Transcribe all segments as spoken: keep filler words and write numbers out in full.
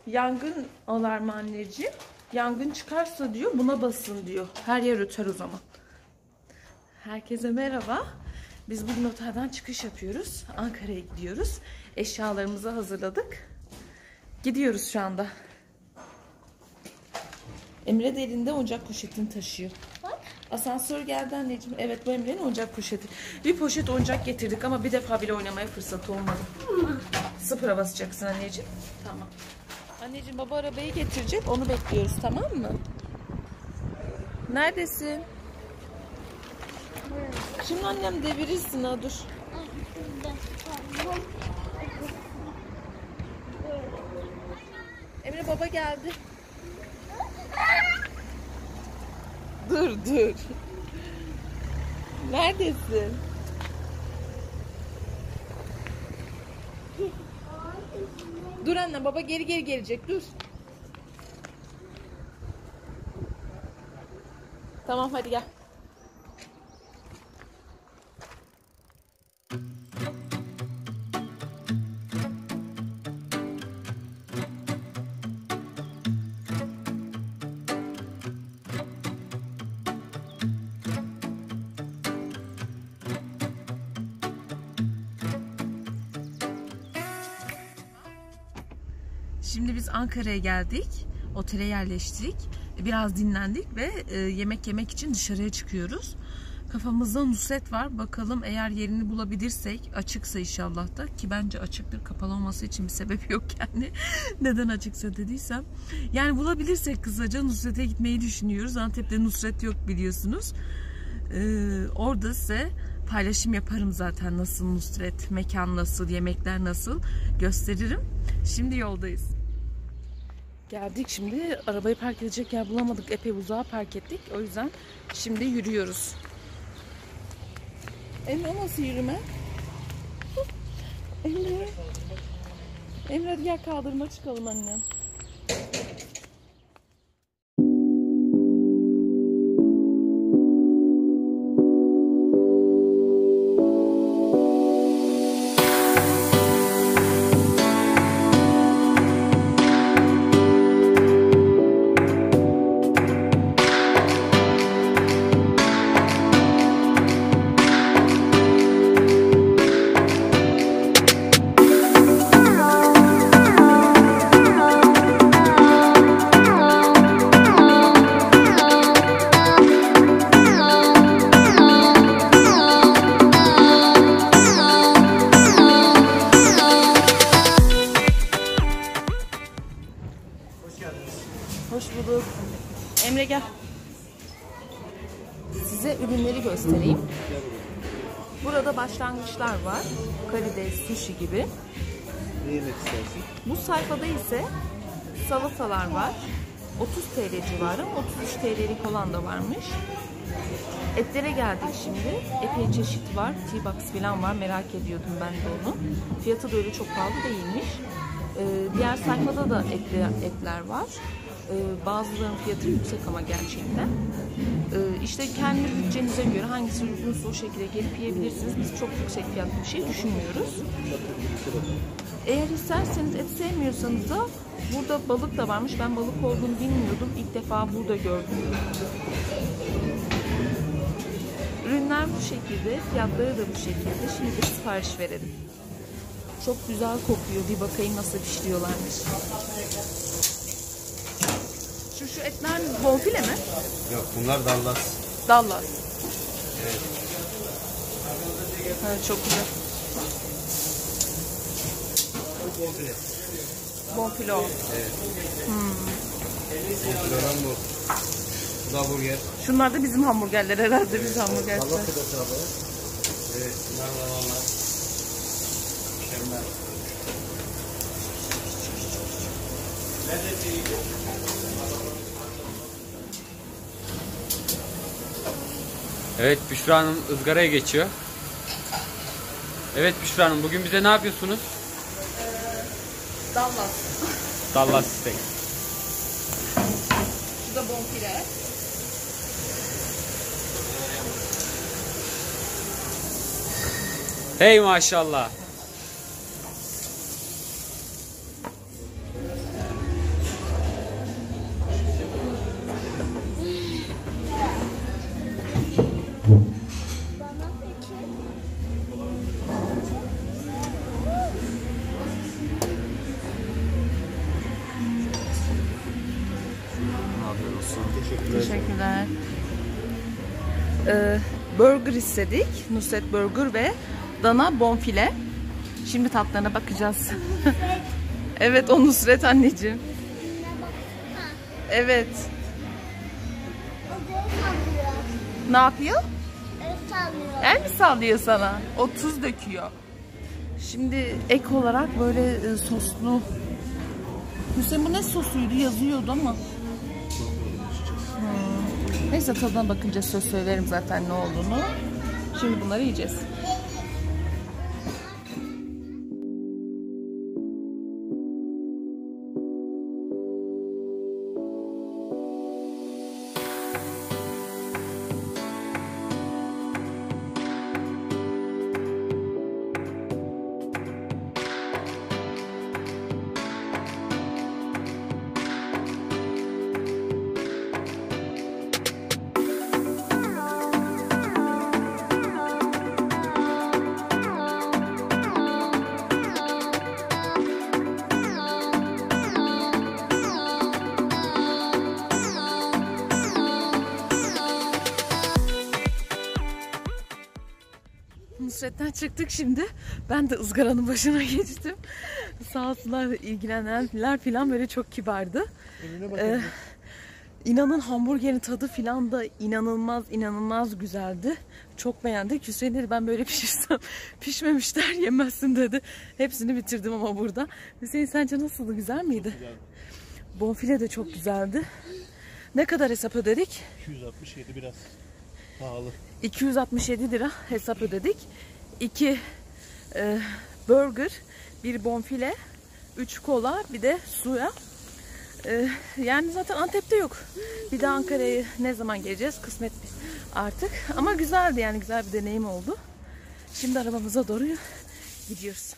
Yangın alarmı anneciğim. Yangın çıkarsa diyor buna basın diyor. Her yer öter o zaman. Herkese merhaba. Biz bugün otelden çıkış yapıyoruz. Ankara'ya gidiyoruz. Eşyalarımızı hazırladık. Gidiyoruz şu anda. Emre de elinde oyuncak poşetini taşıyor. Asansör geldi anneciğim. Evet, bu Emre'nin oyuncak poşeti. Bir poşet oyuncak getirdik ama bir defa bile oynamaya fırsat olmadı. Sıfıra basacaksın anneciğim. Tamam. Anneciğim, baba arabayı getirecek. Onu bekliyoruz, tamam mı? Neredesin? Şimdi annem devirirsin ha, dur. Emre, baba geldi. Dur dur. Neredesin? Dur anne, baba geri geri gelecek, dur. Tamam, hadi gel. Şimdi biz Ankara'ya geldik. Otele yerleştik. Biraz dinlendik ve e, yemek yemek için dışarıya çıkıyoruz. Kafamızda Nusret var. Bakalım, eğer yerini bulabilirsek, açıksa inşallah da, ki bence açıktır. Kapalı olması için bir sebep yok yani. Neden açıksa dediysem. Yani bulabilirsek kısaca Nusret'e gitmeyi düşünüyoruz. Antep'te Nusret yok biliyorsunuz. Ee, orada size paylaşım yaparım zaten, nasıl Nusret, mekan nasıl, yemekler nasıl gösteririm. Şimdi yoldayız. Geldik, şimdi arabayı park edecek yer bulamadık. Epey uzağa park ettik. O yüzden şimdi yürüyoruz. Emre, nasıl yürüme? Emre. Emre, hadi gel kaldırıma çıkalım annem. Hoş bulduk. Emre, gel. Size ürünleri göstereyim. Burada başlangıçlar var. Karides, sushi gibi. Ne yemek istersin? Bu sayfada ise salatalar var. otuz TL civarı. otuz üç TL'lik olan da varmış. Etlere geldik şimdi. Epey çeşit var. T-box falan var. Merak ediyordum ben de onu. Fiyatı da öyle çok pahalı değilmiş. Ee, diğer sayfada da etler, etler var. Ee, bazılarının fiyatı yüksek ama gerçekten. Ee, işte kendi bütçenize göre hangisi uygunsa o şekilde gelip yiyebilirsiniz. Biz çok yüksek fiyatlı bir şey düşünmüyoruz. Eğer isterseniz, et sevmiyorsanız da burada balık da varmış. Ben balık olduğunu bilmiyordum. İlk defa burada gördüm. Ürünler bu şekilde, fiyatları da bu şekilde. Şimdi de sipariş verelim. Çok güzel kokuyor. Bir bakayım nasıl pişiriyorlarmış. Şu şu etler bonfile mi? Yok, bunlar Dallas. Dallas. Evet. Evet, çok güzel. Bonfile. Bonfile o. Evet. Hmm. Bonfile'den bu. Bu da burger. Şunlar da bizim hamburgerler herhalde, evet, biz hamburgerler. Dallas da tabi. Evet, bunlar da onlar. Mükemmel. Evet, Büşra Hanım ızgaraya geçiyor. Evet Büşra Hanım, bugün bize ne yapıyorsunuz? Ee, Dallas. Dallas steak. Şu da bonfile. Hey maşallah. e, burger istedik. Nusret burger ve dana bonfile. Şimdi tatlarına bakacağız. Evet, o Nusret anneciğim. Evet. Ne yapıyor? El mi sallıyor sana? O tuz döküyor. Şimdi ek olarak böyle e, soslu. Hüseyin bu ne sosuydu? Yazıyordu ama. Hmm. Neyse tadına bakınca söz söylerim zaten ne olduğunu. Şimdi bunları yiyeceğiz. Nusret'ten çıktık şimdi. Ben de ızgaranın başına geçtim. Sağ olsunlar ilgilenenler falan böyle çok kibardı. Ee, inanın hamburgerin tadı falan da inanılmaz inanılmaz güzeldi. Çok beğendik. Hüseyin dedi ben böyle pişirsem pişmemişler yemezsin dedi. Hepsini bitirdim ama burada. Hüseyin sence nasıldı? Güzel miydi? Güzel. Bonfile de çok güzeldi. Ne kadar hesap ödedik? iki yüz altmış yedi biraz pahalı. iki yüz altmış yedi lira hesap ödedik. iki e, burger, bir bonfile, üç kola, bir de suya. E, yani zaten Antep'te yok. Bir de Ankara'ya ne zaman geleceğiz? Kısmet artık. Ama güzeldi yani güzel bir deneyim oldu. Şimdi arabamıza doğru gidiyoruz.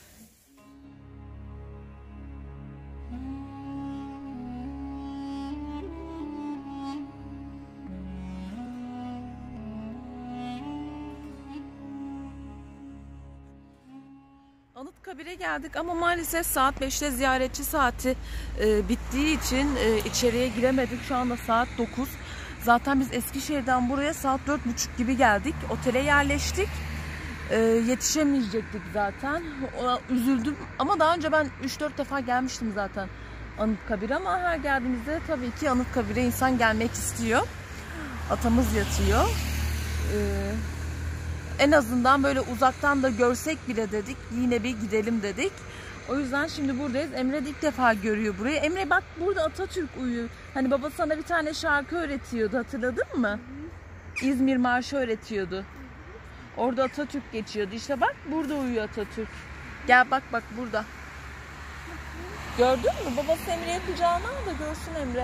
Anıtkabir'e geldik ama maalesef saat beşte ziyaretçi saati e, bittiği için e, içeriye giremedik. Şu anda saat dokuz. Zaten biz Eskişehir'den buraya saat dört buçuk gibi geldik. Otele yerleştik. E, yetişemeyecektik zaten. Ona üzüldüm. Ama daha önce ben üç dört defa gelmiştim zaten Anıtkabir'e ama her geldiğimizde tabii ki Anıtkabir'e insan gelmek istiyor. Atamız yatıyor. Eee En azından böyle uzaktan da görsek bile dedik. Yine bir gidelim dedik. O yüzden şimdi buradayız. Emre de ilk defa görüyor burayı. Emre bak burada Atatürk uyuyor. Hani baba sana bir tane şarkı öğretiyordu. Hatırladın mı? İzmir Marşı öğretiyordu. Orada Atatürk geçiyordu. İşte bak burada uyuyor Atatürk. Gel bak bak burada. Gördün mü? Babası Emre'ye kucağına al da görsün Emre.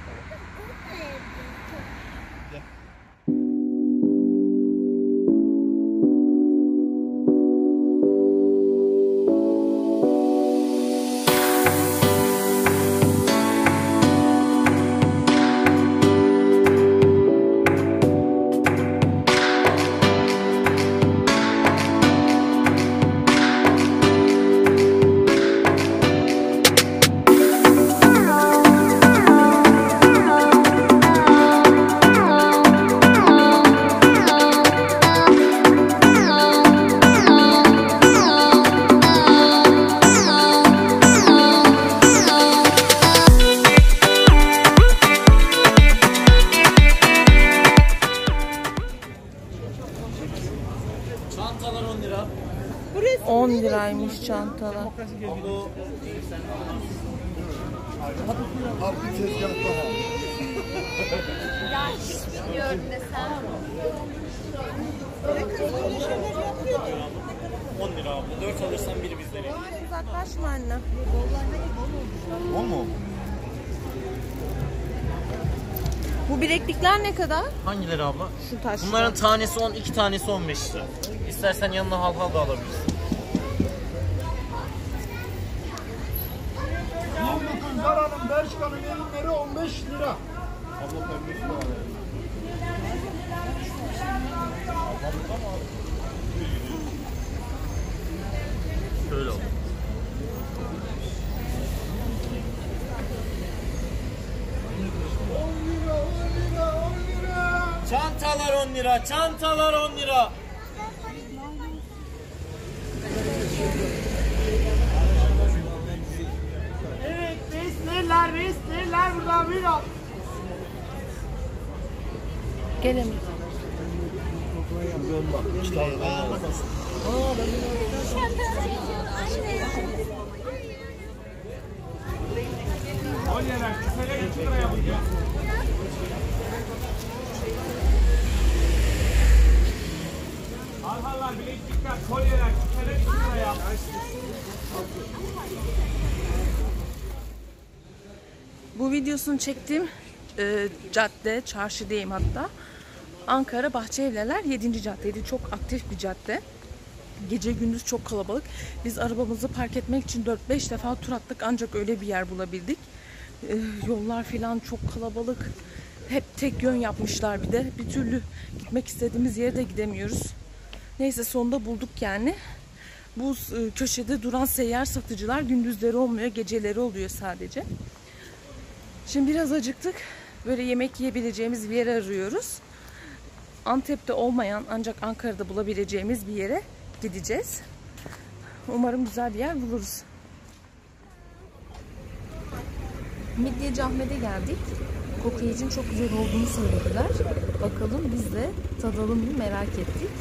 on liraymış çantalar. Ya hiç bilmiyorum desem. on lira abla. dört alırsan biri bizlere. Uzaklaşma anne. on mu? Bu bileklikler ne kadar? Hangileri abla? Şu taşlar. Bunların tanesi on, iki tanesi on beş lira. İstersen yanına hal hal da alabilirsin. Yıllık'ın, Zara'nın, Berşka'nın elinleri on beş lira. Abla pembesi var. Şöyle oldu. on lira, on lira, on lira. Çantalar on on lira, çantalar on lira. Evet, beslerler, beslerler buradan biraz. Gelelim. Kolyeler, küpeler iki liraya bugün. Halhalar, bileklikler, kolyeler, küpeler iki liraya. Bu videosunu çektiğim e, cadde, çarşıdayım hatta. Ankara Bahçelievler yedinci caddeydi. Çok aktif bir cadde. Gece gündüz çok kalabalık. Biz arabamızı park etmek için dört beş defa tur attık ancak öyle bir yer bulabildik. E, yollar falan çok kalabalık. Hep tek yön yapmışlar bir de. Bir türlü gitmek istediğimiz yere de gidemiyoruz. Neyse sonunda bulduk yani. Bu e, köşede duran seyyar satıcılar gündüzleri olmuyor, geceleri oluyor sadece. Şimdi biraz acıktık. Böyle yemek yiyebileceğimiz bir yer arıyoruz. Antep'te olmayan ancak Ankara'da bulabileceğimiz bir yere gideceğiz. Umarım güzel bir yer buluruz. Midyeci Ahmet'e geldik. Kokoreçin çok güzel olduğunu söylediler. Bakalım biz de tadalım mı merak ettik.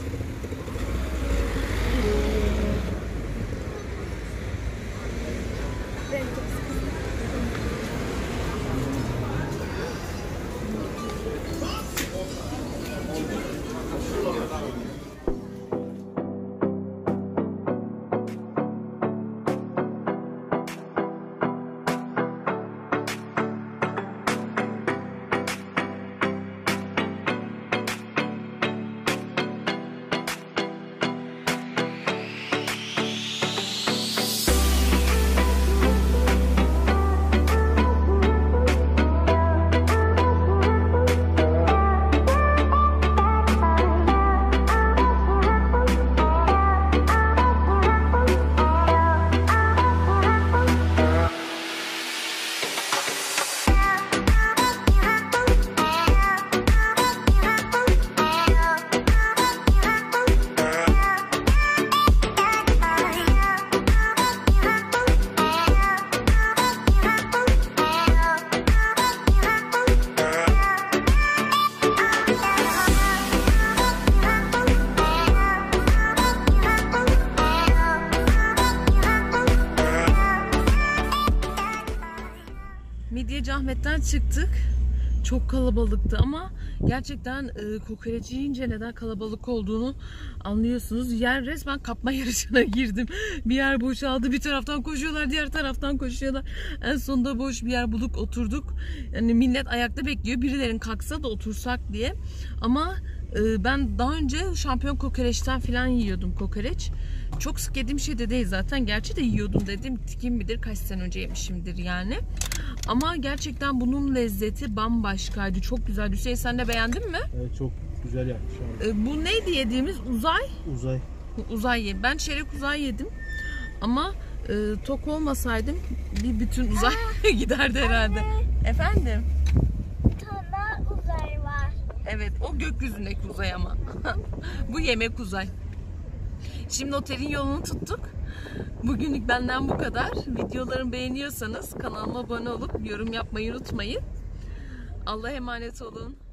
Midyeci Ahmet'ten çıktık. Çok kalabalıktı ama gerçekten e, kokoreç yiyince neden kalabalık olduğunu anlıyorsunuz. Yer resmen kapma yarışına girdim. Bir yer boşaldı, bir taraftan koşuyorlar, diğer taraftan koşuyorlar. En sonunda boş bir yer bulduk, oturduk. Yani millet ayakta bekliyor. Birilerin kalksa da otursak diye. Ama e, ben daha önce şampiyon kokoreçten falan yiyordum kokoreç. Çok sık yediğim şey de değil zaten. Gerçi de yiyordum dedim. Kim bilir kaç sene önce yemişimdir yani. Ama gerçekten bunun lezzeti bambaşkaydı. Çok güzeldi. Hüseyin sen de beğendin mi? Evet, çok güzel yapmış abi. Ee, bu neydi yediğimiz? Uzay? Uzay. Uzay yedim. Ben çeyrek uzay yedim. Ama e, tok olmasaydım bir bütün uzay giderdi herhalde. Efendim? Bir tane daha uzay var. Evet, o gökyüzündeki uzay ama. Bu yemek uzay. Şimdi otelin yolunu tuttuk. Bugünlük benden bu kadar. Videolarımı beğeniyorsanız kanalıma abone olup yorum yapmayı unutmayın. Allah'a emanet olun.